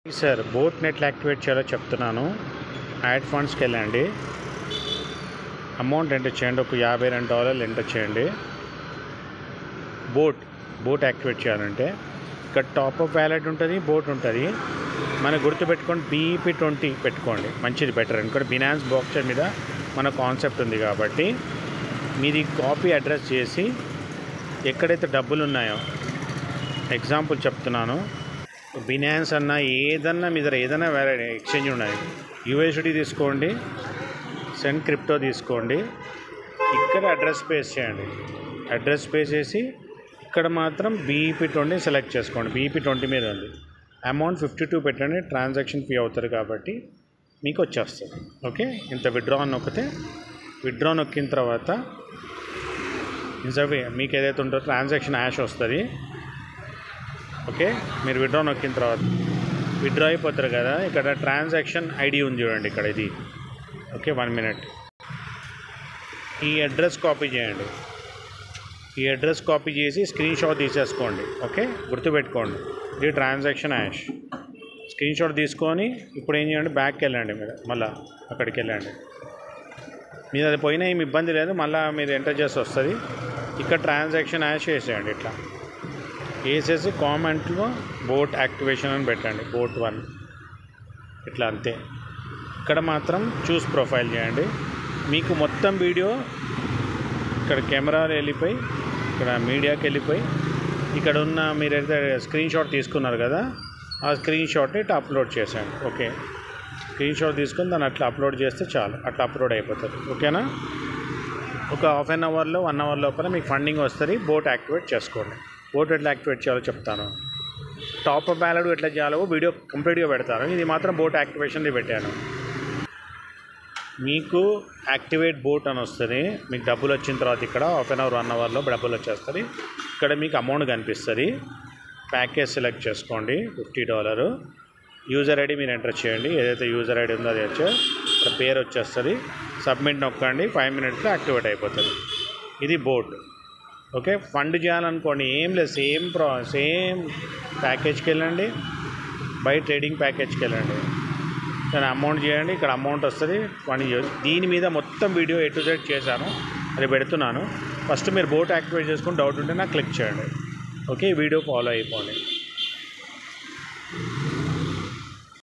Sir boat net activate చేయాలో చెప్తున్నాను. Add ఫండ్స్కి వెళ్ళండి, అమౌంట్ ఎంటర్ చేయండి, ఒక $52 ఎంటర్ చేయండి. బోట్ యాక్టివేట్ చేయాలంటే ఇక్కడ టాప్అప్ వ్యాలెట్ ఉంటుంది, బోట్ ఉంటుంది. మనకు గుర్తుపెట్టుకోండి BEP20 పెట్టుకోండి, మంచిది, బెటర్. ఎందుకంటే బినాన్స్ బ్లాక్చైన్ మీద మన కాన్సెప్ట్ ఉంది కాబట్టి మీది కాపీ అడ్రస్ చేసి ఎక్కడైతే డబ్బులు ఉన్నాయో, ఎగ్జాంపుల్ చెప్తున్నాను, బినాన్స్ అన్న ఏదన్నా మీ దగ్గర ఏదైనా వేరే ఎక్స్చేంజ్ ఉన్నాయి, USD తీసుకోండి, సెండ్ క్రిప్టో తీసుకోండి, ఇక్కడ అడ్రస్ పేస్ట్ చేయండి. అడ్రస్ పేస్ట్ చేసి ఇక్కడ మాత్రం BEP20 సెలెక్ట్ చేసుకోండి. BEP20 మీద ఉంది, అమౌంట్ 52 పెట్టండి. ట్రాన్సాక్షన్ ఫీ అవుతుంది కాబట్టి మీకు వచ్చేస్తుంది. ఓకే, ఇంత విత్డ్రా నొక్కితే, విత్డ్రా నొక్కిన తర్వాత నిజమే మీకు ఏదైతే ఉంటుందో ట్రాన్సాక్షన్ హ్యాష్ వస్తుంది. ఓకే, మీరు విత్డ్రా నొక్కిన తర్వాత విత్డ్రా అయిపోతారు కదా, ఇక్కడ ట్రాన్సాక్షన్ ID ఉంది చూడండి, ఇక్కడ ఇది. Okay, 1 minute. ఈ అడ్రస్ కాపీ చేయండి. ఈ అడ్రస్ కాపీ చేసి స్క్రీన్ షాట్ తీసేసుకోండి. ఓకే, గుర్తుపెట్టుకోండి, ఇది ట్రాన్సాక్షన్ హ్యాష్. స్క్రీన్ షాట్ తీసుకొని ఇప్పుడు ఏం చేయండి, బ్యాక్కి వెళ్ళండి, మీరు మళ్ళీ అక్కడికి వెళ్ళండి. మీరు అది పోయినా ఏమి ఇబ్బంది లేదు, మళ్ళీ మీరు ఎంటర్ చేసి వస్తుంది. ఇక్కడ ట్రాన్సాక్షన్ హ్యాష్ వేసేయండి. ఇట్లా వేసేసి కామెంట్లో బోట్ యాక్టివేషన్ అని పెట్టండి, బోట్ 1. ఇట్లా అంతే. ఇక్కడ మాత్రం చూస్ ప్రొఫైల్ చేయండి. మీకు మొత్తం వీడియో ఇక్కడ కెమెరాలు వెళ్ళిపోయి, ఇక్కడ మీడియాకి వెళ్ళిపోయి, ఇక్కడ ఉన్న మీరు ఏదైతే స్క్రీన్ షాట్ తీసుకున్నారు కదా, ఆ స్క్రీన్ షాట్ని ఇట్లా అప్లోడ్ చేసేయండి. ఓకే, స్క్రీన్ షాట్ తీసుకొని దాన్ని అట్లా అప్లోడ్ చేస్తే చాలు, అట్లా అప్లోడ్ అయిపోతుంది. ఓకేనా, ఒక ½ an hour 1 hour లోపల మీకు ఫండింగ్ వస్తుంది. బోట్ యాక్టివేట్ చేసుకోండి. బోట్ ఎట్లా యాక్టివేట్ చేయాలో చెప్తాను, టాప్అప్ వ్యాలెట్ ఎట్లా చేయాలో వీడియో కంప్లీట్గా పెడతాను. ఇది మాత్రం బోట్ యాక్టివేషన్ది పెట్టాను. మీకు యాక్టివేట్ బోట్ అని వస్తుంది. మీకు డబ్బులు వచ్చిన తర్వాత ఇక్కడ ½ an hour 1 hour డబ్బులు వచ్చేస్తుంది. ఇక్కడ మీకు అమౌంట్ కనిపిస్తుంది. ప్యాకేజ్ సెలెక్ట్ చేసుకోండి, $50. యూజర్ ఐడి మీరు ఎంటర్ చేయండి, ఏదైతే యూజర్ ఐడి ఉందో అది వచ్చి ఇక్కడ పేరు వచ్చేస్తుంది. సబ్మిట్ నొక్కండి, 5 minutesలో యాక్టివేట్ అయిపోతుంది. ఇది బోట్. ఓకే, ఫండ్ చేయాలనుకోండి, ఏం లేదు, సేమ్ ప్యాకేజ్కి వెళ్ళండి, బై ట్రేడింగ్ ప్యాకేజ్కి వెళ్ళండి, దాని అమౌంట్ చేయండి, ఇక్కడ అమౌంట్ వస్తుంది. ఫండ్ చేయొచ్చు. దీని మీద మొత్తం వీడియో A to Z చేశాను, అది పెడుతున్నాను. ఫస్ట్ మీరు బోట్ యాక్టివేట్ చేసుకుని డౌట్ ఉంటే నాకు క్లిక్ చేయండి. ఓకే, ఈ వీడియో ఫాలో అయిపోండి.